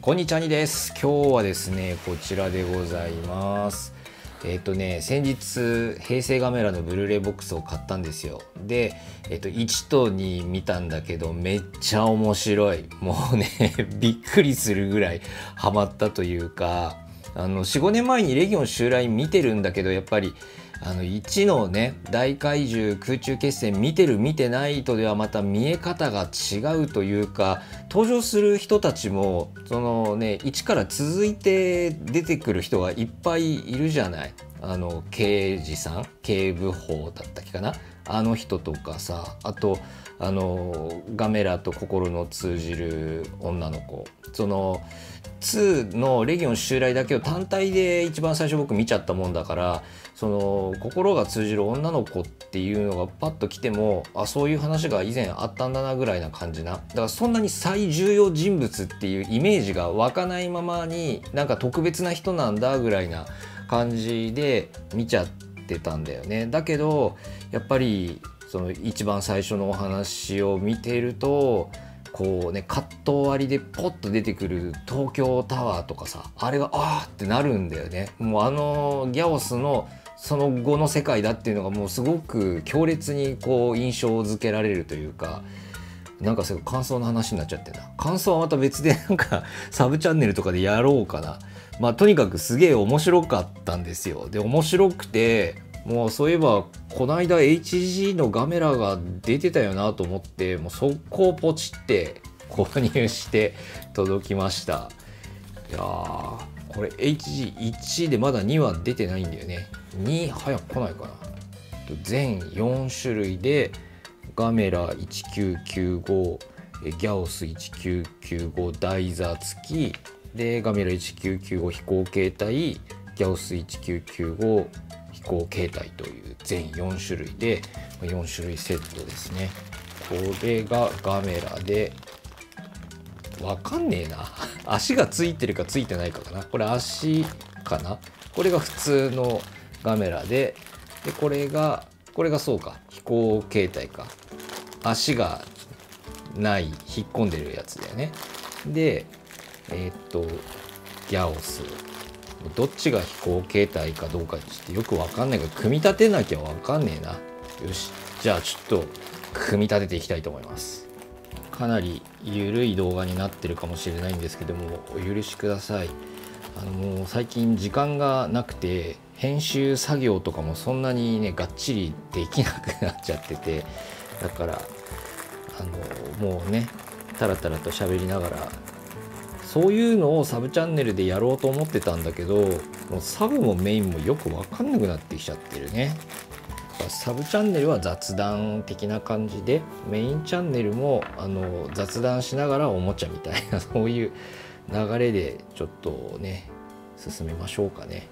こんにちはにです。今日はですね、こちらでございます。先日平成ガメラのブルーレイボックスを買ったんですよ。で、1と2見たんだけどめっちゃ面白い。もうねびっくりするぐらいハマったというか、4、5年前にレギオン襲来見てるんだけど、やっぱり1のね大怪獣空中決戦見てる見てないとではまた見え方が違うというか、登場する人たちもそのね1から続いて出てくる人がいっぱいいるじゃない。刑事さん、警部補だったっけかな、あの人とかさ、あとガメラと心の通じる女の子、その2のレギオン襲来だけを単体で一番最初僕見ちゃったもんだから、その心が通じる女の子っていうのがパッと来ても、あ、そういう話が以前あったんだなぐらいな感じな。だからそんなに最重要人物っていうイメージが湧かないままに、なんか特別な人なんだぐらいな感じで見ちゃってたんだよね。だけどやっぱりその一番最初のお話を見ていると、こうね、カット割りでポッと出てくる東京タワーとかさ、あれがあーってなるんだよね。もうギャオスのその後の世界だっていうのがもうすごく強烈にこう印象づけられるというか、なんかすごい感想の話になっちゃってな。感想はまた別でなんかサブチャンネルとかでやろうかな。まあとにかくすげえ面白かったんですよ。で面白くて、もうそういえばこの間 HG のガメラが出てたよなと思って、もう速攻ポチって購入して届きました。いやー、これ HG1 でまだ2は出てないんだよね。2早く来ないかな。全4種類でガメラ1995、ギャオス1995台座付きで、ガメラ1995飛行形態、ギャオス1995飛行形態という全4種類で4種類セットですね。これがガメラで、わかんねえな足がついてるかついてないかかな。これ足かな。これが普通のガメラで、これがそうか、飛行形態か、足がない引っ込んでるやつだよね。でギャオス、どっちが飛行形態かどうかちょっとよくわかんないけど、組み立てなきゃわかんねえな。よし、じゃあちょっと組み立てていきたいと思います。かなり緩い動画になってるかもしれないんですけども、お許しください。もう最近時間がなくて、編集作業とかもそんなにねがっちりできなくなっちゃってて、だからもうねタラタラと喋りながら、そういうのをサブチャンネルでやろうと思ってたんだけど、もうサブもメインもよく分かんなくなってきちゃってるね。サブチャンネルは雑談的な感じで、メインチャンネルも雑談しながらおもちゃみたいなそういう流れでちょっとね進めましょうかね。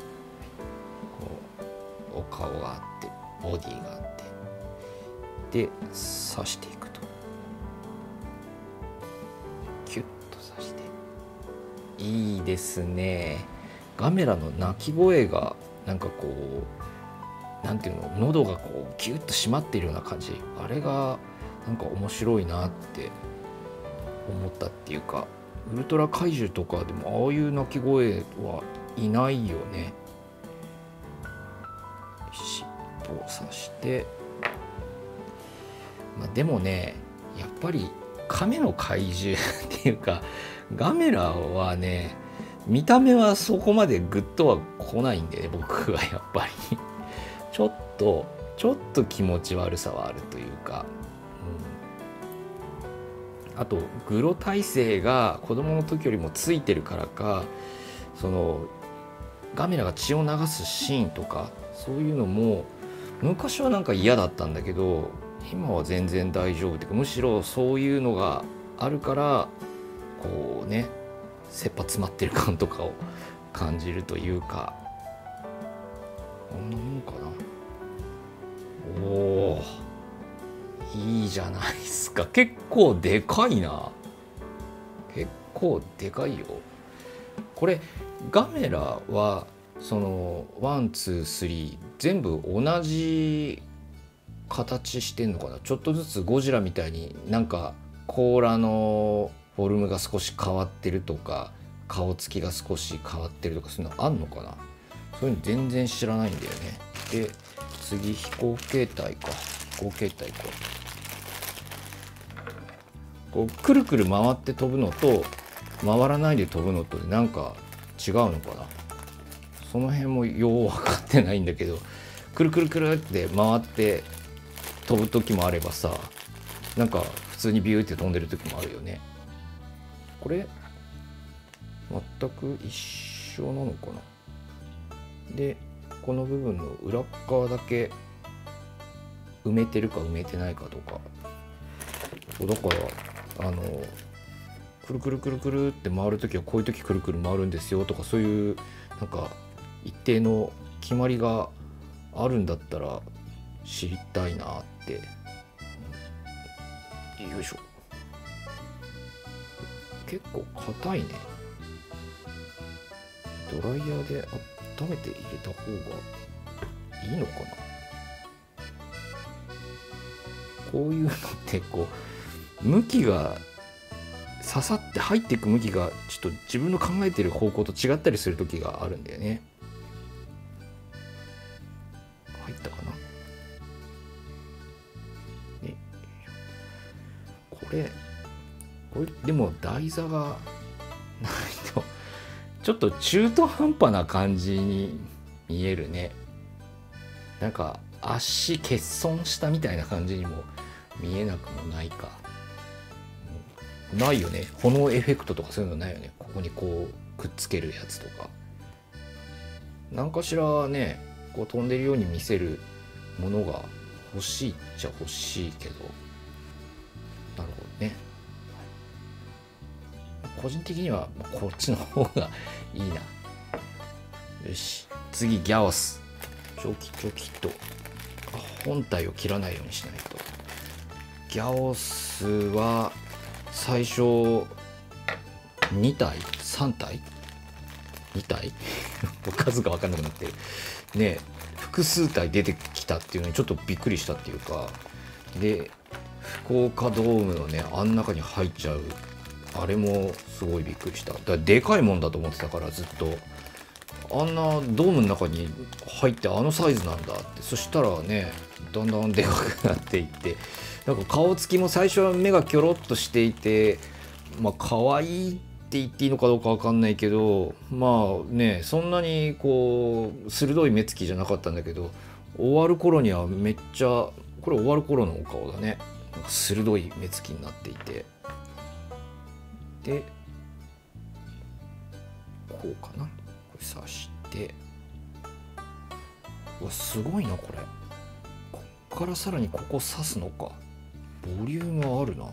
こうお顔があってボディがあってで刺していくと、キュッと刺して、いいですね。ガメラの鳴き声がなんかこう、なんていうの、喉がこうギュッと締まっているような感じ、あれがなんか面白いなって思ったっていうか、ウルトラ怪獣とかでもああいう鳴き声はいないよね。尻尾を刺して、まあ、でもねやっぱり亀の怪獣っていうかガメラはね、見た目はそこまでグッとは来ないんでね、僕はやっぱりちょっと気持ち悪さはあるというか、あとグロ耐性が子供の時よりもついてるからか、そのガメラが血を流すシーンとかそういうのも昔はなんか嫌だったんだけど、今は全然大丈夫っていうか、むしろそういうのがあるからこうね切羽詰まってる感とかを感じるというか、こんなもんかな。おー、いいじゃないですか。結構でかいな。結構でかいよこれ。ガメラはその1、2、3全部同じ形してんのかな。ちょっとずつゴジラみたいになんか甲羅のフォルムが少し変わってるとか顔つきが少し変わってるとかそういうのあんのかな。そういうの全然知らないんだよね。で次飛行形態か。飛行形態こうくるくる回って飛ぶのと回らないで飛ぶのとでなんか違うのかな。その辺もよう分かってないんだけど、くるくるくるって回って飛ぶ時もあればさ、なんか普通にビューって飛んでる時もあるよね。これ全く一緒なのかな。でこの部分の裏側だけ埋めてるか埋めてないかとか、だからくるくるくるくるって回る時はこういう時くるくる回るんですよとか、そういうなんか一定の決まりがあるんだったら知りたいなって。よいしょ。結構硬いね。ドライヤーで温めて入れた方がいいのかな。こういうのってこう向きが刺さって入っていく向きがちょっと自分の考えてる方向と違ったりする時があるんだよね。入ったかな。ね、これでも台座がないとちょっと中途半端な感じに見えるね。なんか足欠損したみたいな感じにも見えなくもないか。ないよね。炎エフェクトとかそういうのないよね。ここにこうくっつけるやつとか。何かしらね、こう飛んでるように見せるものが欲しいっちゃ欲しいけど。なるほどね。個人的にはこっちの方がいいな。よし、次ギャオス。チョキチョキと本体を切らないようにしないと。ギャオスは最初2体3体2体数が分かんなくなってるね。複数体出てきたっていうのにちょっとびっくりしたっていうか、で福岡ドームのねあん中に入っちゃうあれもすごいびっくりした。だからでかいもんだと思ってたから、ずっとあんなドームの中に入ってあのサイズなんだって。そしたらねだんだんでかくなっていって、なんか顔つきも最初は目がキョロっとしていて、まあ可愛いって言っていいのかどうか分かんないけど、まあねそんなにこう鋭い目つきじゃなかったんだけど、終わる頃にはめっちゃ、これ終わる頃のお顔だね。なんか鋭い目つきになっていて、でこうかな、これ刺して、うわすごいなこれ。こっからさらにここ刺すのか。ボリュームあるな。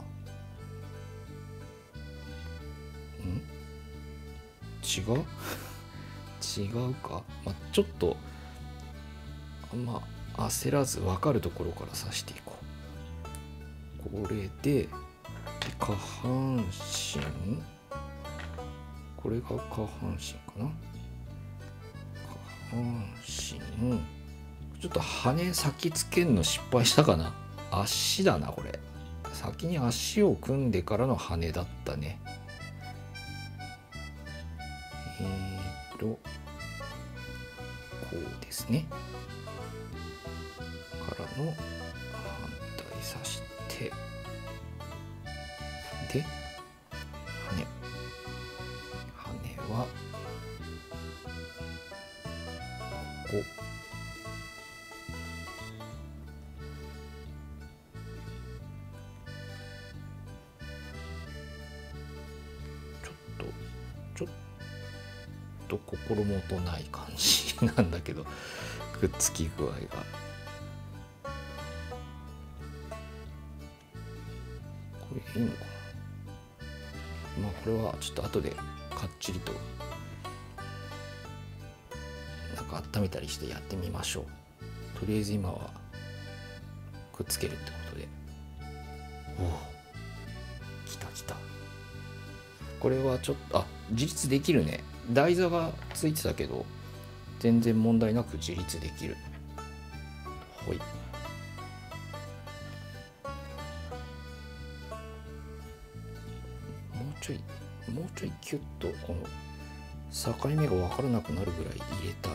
違う違うか、まあ、ちょっとあんま焦らず分かるところから刺していこう。これで下半身、これが下半身かな。下半身ちょっと羽先つけんの失敗したかな。足だなこれ。先に足を組んでからの羽だったね。こうですね。からの反対刺して、で羽はここ。ちょっと心もとない感じなんだけど、くっつき具合が。これいいのかな。まあこれはちょっと後でかっちりとなんか温めたりしてやってみましょう。とりあえず今はくっつけるってことで。おお、きたきた。これはちょっと自立できるね。台座がついてたけど全然問題なく自立できる。ほい。もうちょいキュッとこの境目が分からなくなるぐらい入れたい。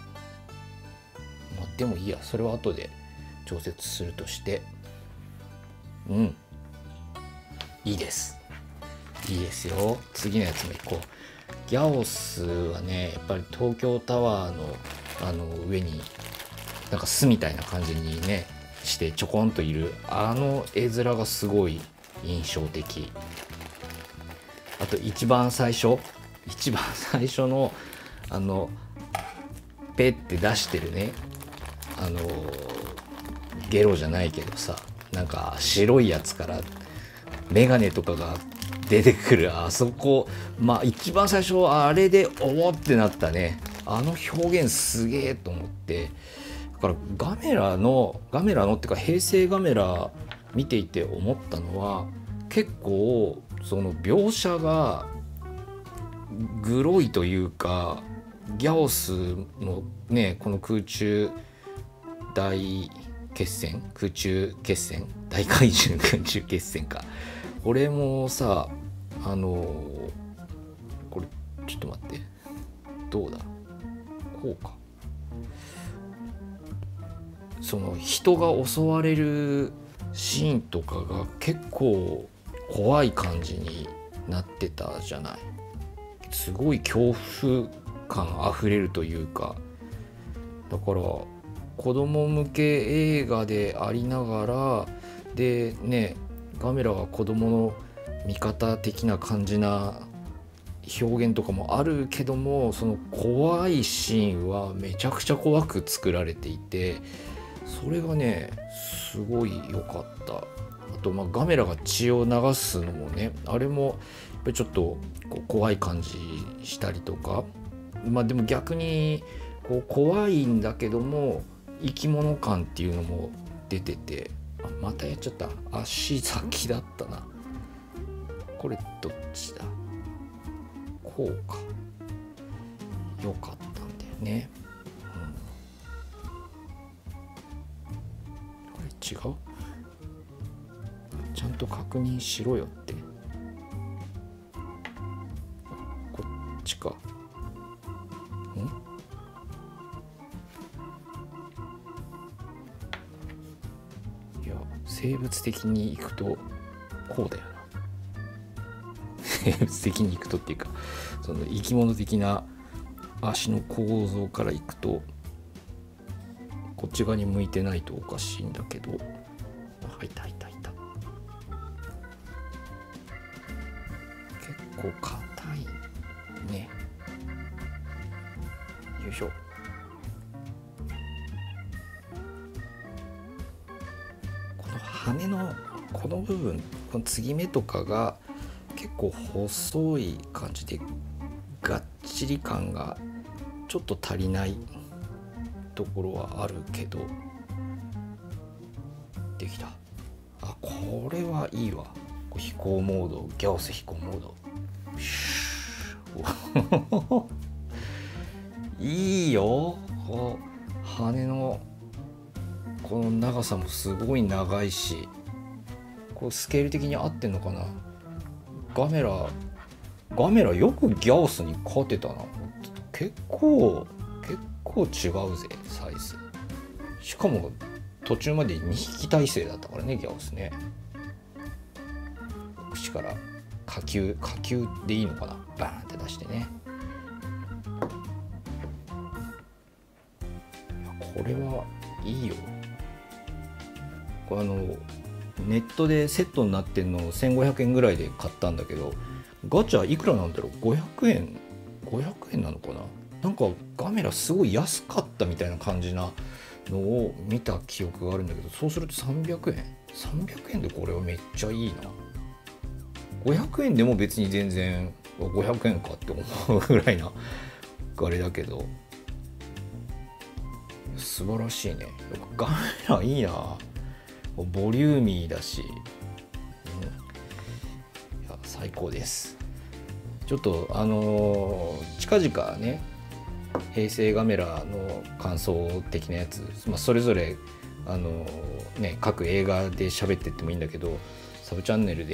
まあでもいいや、それは後で調節するとして、いいですよ。次のやつも行こう。ギャオスはね、やっぱり東京タワーの上になんか巣みたいな感じにねしてちょこんといるあの絵面がすごい印象的。あと一番最初のペって出してるね、ゲロじゃないけどさ、なんか白いやつからメガネとかが出てくるあそこ、まあ一番最初あれでおおってなったね。あの表現すげえと思って、だからガメラのっていうか平成ガメラ見ていて思ったのは、結構その描写がグロいというか、ギャオスのねこの空中大決戦大怪獣空中決戦か、俺もさこれちょっと待って、どうだ、こうか、その人が襲われるシーンとかが結構怖い感じになってたじゃない。すごい恐怖感あふれるというか、だから子供向け映画でありながらでね、ガメラは子供の味方的な感じな表現とかもあるけども、その怖いシーンはめちゃくちゃ怖く作られていて、それがねすごい良かった。あとまあガメラが血を流すのもね、あれもやっぱりちょっとこう怖い感じしたりとか、まあでも逆にこう怖いんだけども生き物感っていうのも出てて、あ、またやっちゃった、足先だったな。これどっちだ、こうか、よかったんだよね、これ違う、ちゃんと確認しろよって。こっちか、いや生物的にいくとこうだよな。生物的にいくとっていうか、その生き物的な足の構造からいくとこっち側に向いてないとおかしいんだけど、いた結構硬いね。よいしょ。この羽のこの部分、この継ぎ目とかが結構細い感じでがっちり感がちょっと足りないところはあるけど、できた。あ、これはいいわ。飛行モード、ギャオス飛行モード。いいよ。羽のこの長さもすごい長いし、こうスケール的に合ってんのかな。ガメラよくギャオスに勝てたな。結構違うぜサイズ。しかも途中まで2匹体制だったからね、ギャオスね。口から火球でいいのかな、バーンって出してね。これはいいよ。これネットでセットになってんの1500円ぐらいで買ったんだけど、ガチャいくらなんだろう、500円なのかな。なんかガメラすごい安かったみたいな感じなのを見た記憶があるんだけど、そうすると300円でこれはめっちゃいいな。500円でも別に全然500円かって思うぐらいなあれだけど、素晴らしいね。ガメラいいな。ボリューミーだし、いや最高です。ちょっと近々ね、平成ガメラの感想的なやつ、それぞれ各映画で喋ってってもいいんだけど、サブチャンネルで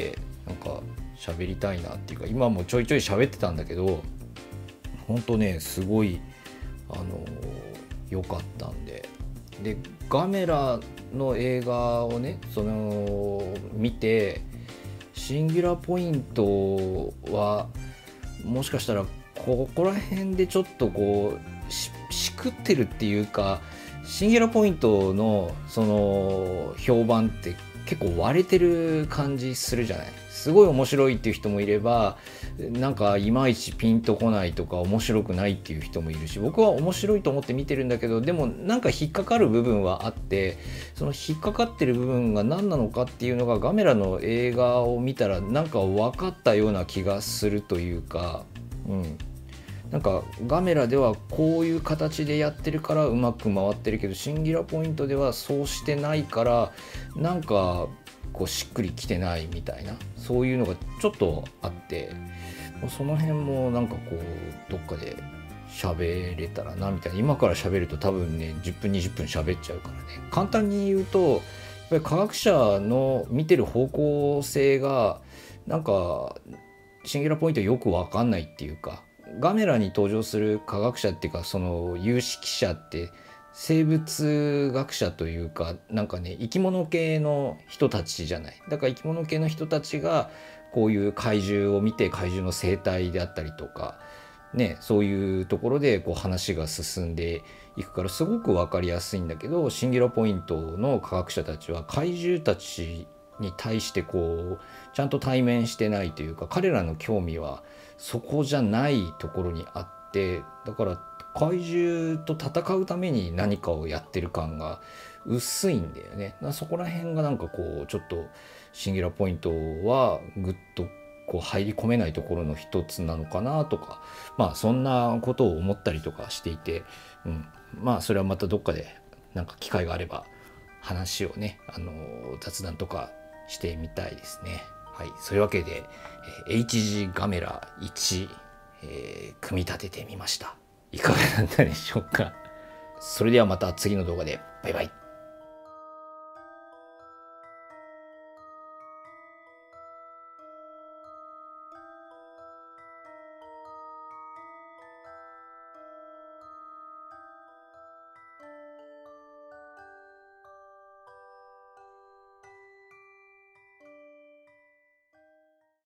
なんか喋りたいなっていうか、今もちょいちょい喋ってたんだけど、ほんとねすごい良かったんで、ガメラの映画をね見て、シンギュラポイントはもしかしたらここら辺でちょっとこうしくってるっていうか、シンギュラポイントのその評判って結構割れてる感じするじゃない。すごい面白いっていう人もいれば、なんかいまいちピンとこないとか面白くないっていう人もいるし、僕は面白いと思って見てるんだけど、でもなんか引っかかる部分はあって、その引っかかってる部分が何なのかっていうのがガメラの映画を見たらなんか分かったような気がするというか、なんかガメラではこういう形でやってるからうまく回ってるけど、シンギュラポイントではそうしてないからなんかこうしっくりきてないみたいな、そういうのがちょっとあって、その辺もなんかこうどっかで喋れたらなみたいな。今から喋ると多分ね10分20分喋っちゃうからね。簡単に言うと、やっぱり科学者の見てる方向性がなんかシンギュラポイントよく分かんないっていうか、ガメラに登場する科学者っていうか、その有識者って生物学者というか、なんかね生き物系の人たちじゃない。だから生き物系の人たちがこういう怪獣を見て、怪獣の生態であったりとかね、そういうところでこう話が進んでいくからすごく分かりやすいんだけど、シンギュラポイントの科学者たちは怪獣たちに対してこうちゃんと対面してないというか、彼らの興味はそこじゃないところにあって、だから怪獣と戦うために何かをやってる感が薄いんだよね。そこら辺がなんかこうちょっとシンギュラポイントはぐっとこう入り込めないところの一つなのかなとか、まあそんなことを思ったりとかしていて、まあそれはまたどっかでなんか機会があれば話をね、雑談とかしてみたいですね。はい、そういうわけで、HG ガメラ1、組み立ててみました。いかがだったでしょうか。それではまた次の動画で。バイバイ。